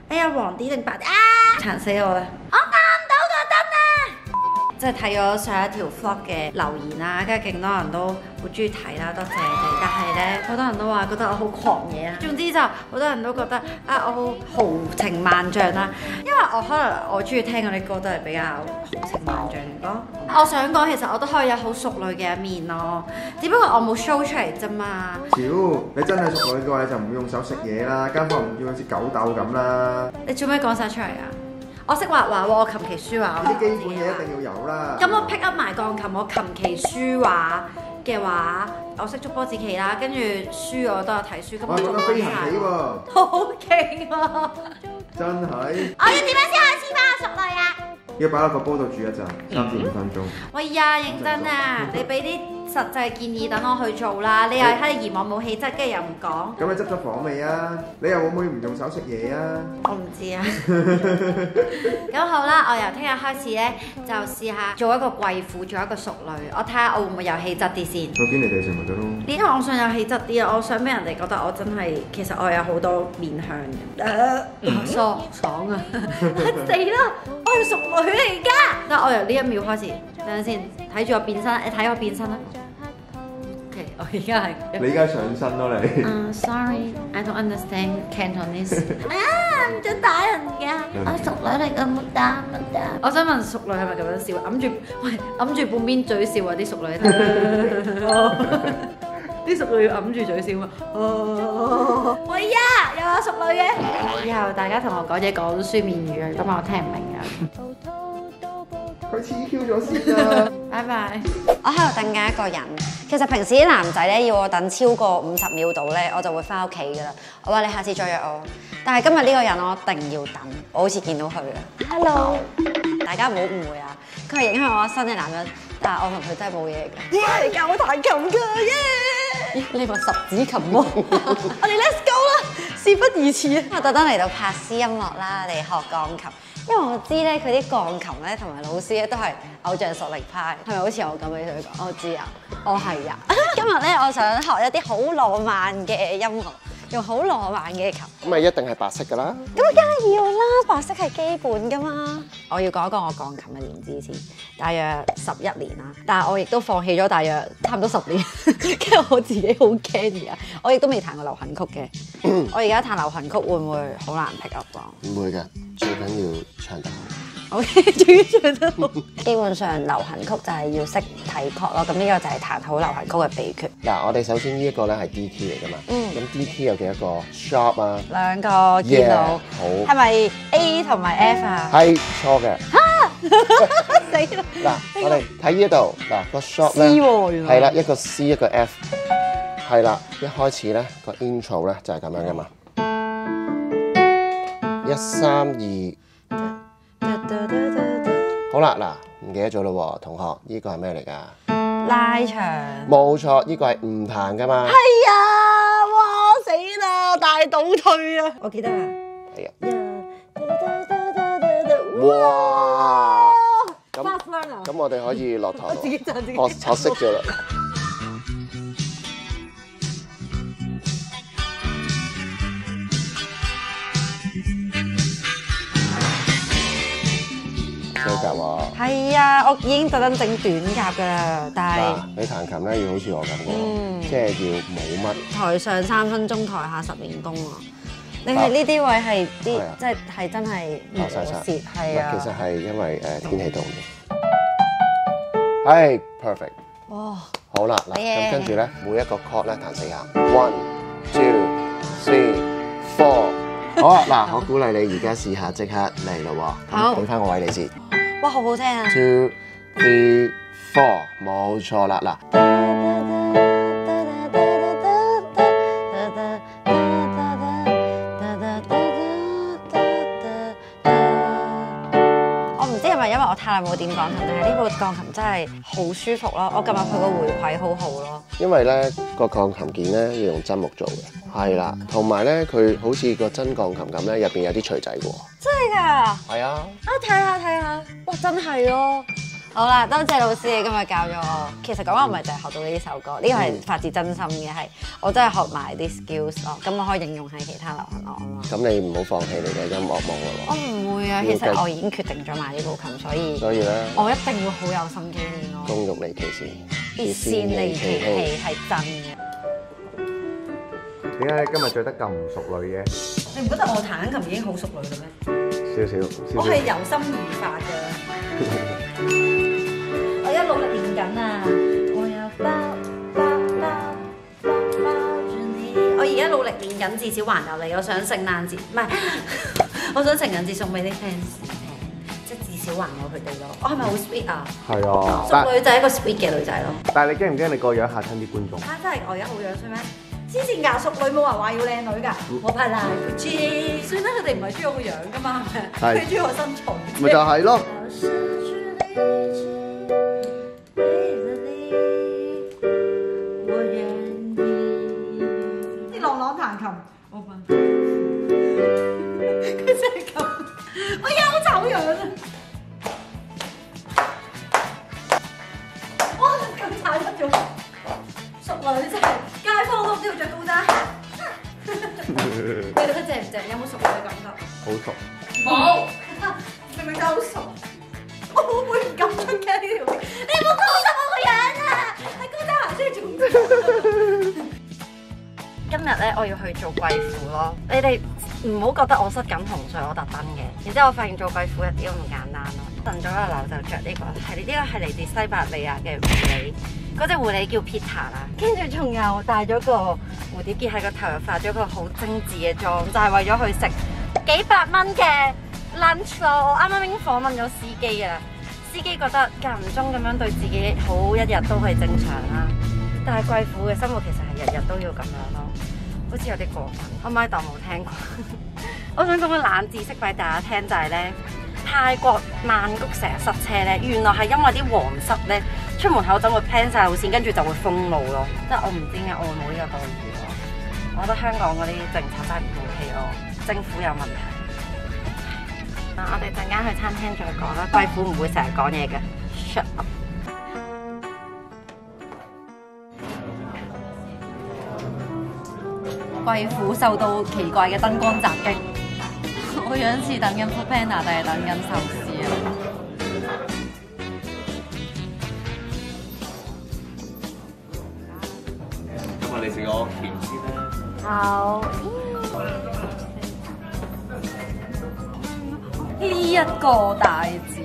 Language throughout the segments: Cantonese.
哎呀黃啲定白啲啊！殘死我啦！我啱到個燈啊！即係睇咗上一條 vlog 嘅留言啦，跟住勁多人都好中意睇啦，多謝你哋。但係咧，好多人都話覺得我好狂野啊。總之就好多人都覺得啊，我好豪情萬丈啦。因為我可能我中意聽嗰啲歌都係比較豪情萬丈嘅歌。我想講，其實我都可以有好淑女嘅一面咯，只不過我冇 show 出嚟啫嘛。 屌，你真係淑女嘅話，你就唔用手食嘢啦，間房唔要好似狗竇咁啦。 你做咩講晒出嚟啊？我識畫畫喎，我琴棋書畫。 啲基本嘢一定要有啦。 咁我 pick up 埋鋼琴，我琴棋書畫嘅話，我識捉波子棋啦，跟住書我都有睇書。咁我仲有飛行棋喎， 好勁啊！ 真係。 我要點樣先可以黐翻我淑女啊？ 要擺喺個煲度煮一陣，3至5分鐘。 喂呀，認真啊！你俾啲實際建議等我去做啦。你又喺度嫌我冇氣質，跟住又唔講。 咁你執咗房未啊？你又會唔會唔用手食嘢啊？ 我唔知啊。咁好啦，我由聽日開始咧，就試下做一個貴婦，做一個淑女。我睇下我會唔會有氣質啲先。 我見你哋成咪得咯。 點解我想有氣質啲啊？我想俾人哋覺得我真係，其實我有好多面向嘅。爽啊！死啦！我係淑女嚟㗎。得我由呢一秒開始，等陣先睇住我變身，你睇我變身啦。OK， 我而家係。 你而家上身咯你。 Sorry, I don't understand Cantonese。唔准打人㗎，我係淑女嚟㗎，冇打冇打。我想問淑女係咪咁樣笑？揞住，喂，揞住半邊嘴笑啊！啲淑女啲淑女要揞住嘴笑啊！喂呀，又有淑女嘅。以後大家同我講嘢講書面語啊，咁我聽唔明㗎。 佢黐 Q 咗先啊！ 拜拜。我喺度等緊一個人。其實平時啲男仔咧要我等超過50秒度咧，我就會翻屋企㗎啦。我話你下次再約我。但係今日呢個人我一定要等。我好似見到佢啊。Hello， 大家唔好誤會啊。佢係影響我新嘅男人，但係我同佢真係冇嘢㗎。你教我彈琴㗎耶！呢個十指琴魔。我哋 Let's go 啦！事不宜遲啊！我特登嚟到拍私音樂啦，嚟學鋼琴。因為我知咧，佢啲鋼琴咧同埋老師咧都係偶像實力派，係咪好似我咁嘅？佢講，我知啊，我係啊。今日咧，我想學一啲好浪漫嘅音樂，用好浪漫嘅琴。 咁咪一定係白色㗎啦。 咁梗係要啦，白色係基本㗎嘛。我要講一個我鋼琴嘅年資先，大約11年啦。但係我亦都放棄咗大約差唔多10年，跟住我自己好驚而家。我亦都未彈過流行曲嘅。我而家彈流行曲會唔會好難 pick up 啊？ 唔會㗎，最緊要唱得好。 OK， 終於唱得好。基本上流行曲就係要識睇曲咯，咁呢個就係彈好流行曲嘅秘訣。 嗱，我哋首先呢一個咧係 D key 嚟㗎嘛。咁 D key 有幾多個 sharp 啊 ？2個見到。 好。 係咪 A 同埋 F 啊？ 係錯嘅。 死啦！ 嗱，我哋睇呢一度，嗱個 sharp 咧係啦，一個 C 一個 F， 係啦，一開始咧個 intro 咧就係咁樣㗎嘛。1、3、2。好啦，嗱，唔記得咗咯喎，同學，呢個係咩嚟㗎？拉長。冇錯，呢個係唔彈㗎嘛。係啊！哇，死啦，大倒退啊！我記得啦。 係啊。哇！咁我哋可以落堂。我識咗啦。短夾喎。係啊，我已經特登整短夾㗎啦，但係你彈琴咧要好似我咁喎，即係要冇乜。台上3分鐘，台下10年功啊！你係呢啲位係啲，即係真係磨蝕，係啊。 其實係因為天氣凍嘅。係 perfect。哇！好啦，嗱，咁跟住咧，每一個 chord 咧彈4下。1、2、3、4。好啊，嗱，我鼓勵你而家試下即刻嚟咯喎。好。俾翻個位你先。 哇，好好聽啊 ！2、3、4，冇錯啦，嗱。因為我太耐冇點鋼琴，但係呢部鋼琴真係好舒服咯。我撳入去個回饋好好咯。因為咧個鋼琴鍵咧要用真木做嘅，係啦，同埋咧佢好似個真鋼琴咁咧，入邊有啲錘仔嘅喎。真係㗎？係啊！啊睇下，哇真係咯！ 好啦，多謝老師你今日教咗我。其實講話唔係淨係學到呢首歌，呢個係發自真心嘅，係我真係學埋啲 skills 咯。咁我可以應用喺其他流行樂啊嘛。咁你唔好放棄你嘅音樂夢啦喎。 我唔會啊，其實我已經決定咗買呢部琴，所以咧，我一定會好有心機練咯。 工欲利其事， 必先利其器係真嘅。 點解你今日着得咁唔淑女嘅？ 你唔覺得我彈琴已經好淑女嘅咩？ 少。 我係由心而發嘅。我而家努力練緊啊！我而家努力練緊，至少還有你。我想聖誕節唔係，我想情人節送俾啲 fans 即係至少還有佢哋咯。我係咪好 sweet 啊？係啊，淑女就係一個 sweet 嘅女仔咯。 但係你驚唔驚你個樣嚇親啲觀眾？ 真係我而家好樣衰咩？之前㗎，淑女冇人話要靚女㗎，我拍爛佢。算啦，佢哋唔係中意我個樣㗎嘛，係咪？佢中意我身材。 咪就係咯。 啲朗朗彈琴，我瞓。佢真係咁，我而家好醜樣啊！哇，咁踩得咗，淑女真係。街坊都要着高踭，你覺得正唔正？有冇熟嘅感覺？ 好熟。 冇，明明就好熟。我會唔敢出街呢條片？你冇高實我個樣啊！喺高踭行出去做。今日咧，我要去做貴婦咯。你哋唔好覺得我失緊紅水，我特登嘅。然之後我發現做貴婦一啲都唔簡單咯。晨早一樓就着呢個，呢個係嚟自西伯利亞嘅狐狸。嗰隻狐狸叫 Peter 啦，跟住仲有戴咗個蝴蝶結喺個頭，又化咗個好精緻嘅妝，就係為咗去食幾百蚊嘅 lunch 咯。我啱啱已經訪問咗司機啊，司機覺得間唔中咁樣對自己好一日都係正常啦，但係貴婦嘅生活其實係日日都要咁樣咯，好似有啲過分。可唔可以當冇聽過？我想講個冷知識俾大家聽就係咧，泰國曼谷成日塞車咧，原來係因為啲皇室咧。出門口就會 plan 晒路線，跟住就會封路咯。即係我唔知點解我會冇呢個待遇咯。我覺得香港嗰啲政策真係唔 OK 咯，政府有問題。我哋陣間去餐廳再講啦。貴婦唔會成日講嘢嘅。Shut up。貴婦受到奇怪嘅燈光襲擊，我樣似等緊 Foodpanda 定係等緊壽司啊？ 你食個甜先啦。 好。呢一個大字，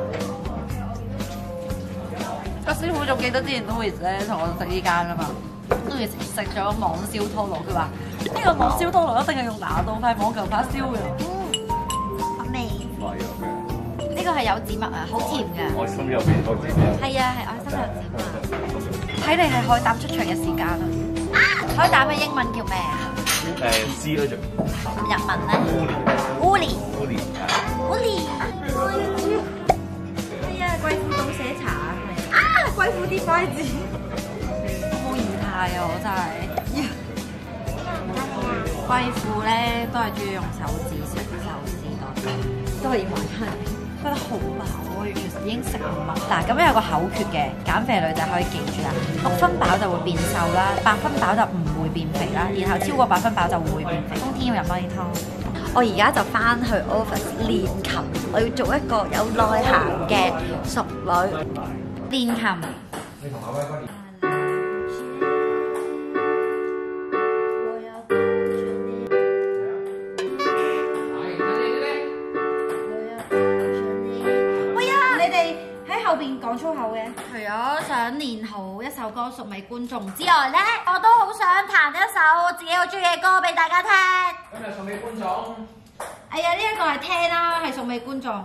個師傅仲記得之前 Louis 咧同我食呢間啊嘛。Louis 食咗網燒拖羅，佢話呢個網燒拖羅一定係用拿到塊網球拍燒嘅。好味。呢個係柚子蜜啊，好甜㗎。 愛心有幾多字？ 係啊，係愛心柚子蜜。睇嚟係海膽出場嘅時間咯。海膽嘅英文叫咩啊 ？C 嗰種。 日文咧 ？Uli。係啊，貴婦倒寫茶啊，貴婦啲筷子。好變態啊！我真係。貴婦咧都係中意用手指食壽司多啲，都係要還翻。覺得好飽，我完全已經食唔落。嗱，咁有個口訣嘅，減肥女仔可以記住啦。6分飽就會變瘦啦，8分飽就唔會變肥啦，然後超過8分飽就會變肥。冬天要飲多啲湯。我而家就翻去 office 練琴，我要做一個有內涵嘅淑女。練琴。你同阿威哥練。後邊講粗口嘅，除咗想練好一首歌送俾觀眾之外咧，我都好想彈一首我自己好中意嘅歌俾大家聽。 今日送俾觀眾。 哎呀，呢一個係聽啦，係送俾觀眾。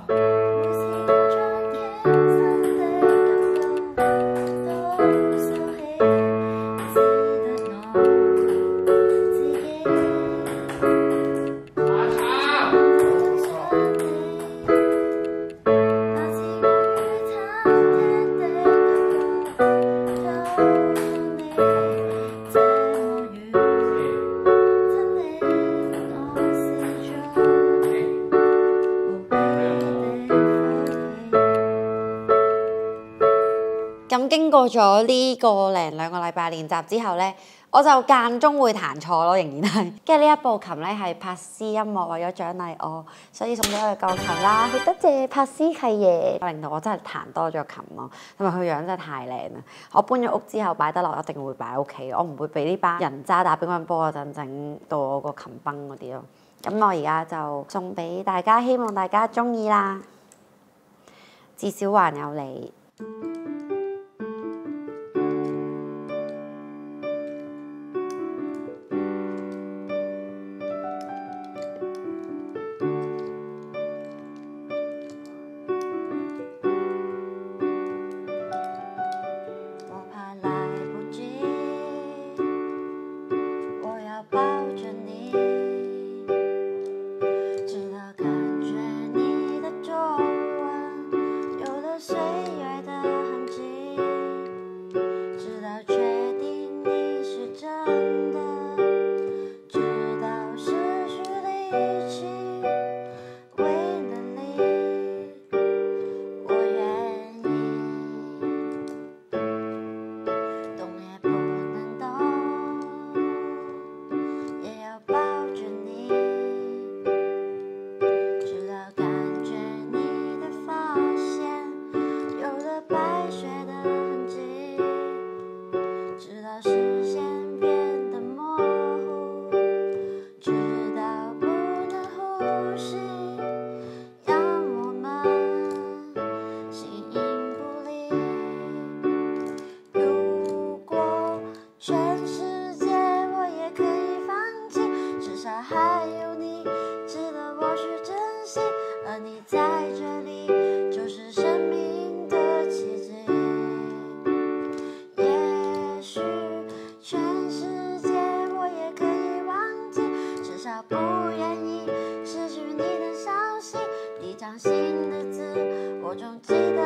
咁經過咗呢個零2個禮拜練習之後咧，我就間中會彈錯咯，仍然係。跟住呢一部琴咧係柏斯音樂為咗獎勵我，所以送咗佢鋼琴啦。好多謝柏斯契爺，令到我真係彈多咗琴咯，同埋佢樣真係太靚啦。我搬咗屋之後擺得落，一定會擺喺屋企，我唔會俾呢班人渣打乒乓波嗰陣整到我個琴崩嗰啲咯。咁我而家就送俾大家，希望大家中意啦。至少還有你。 不愿意失去你的消息，一张新的字，我总记得。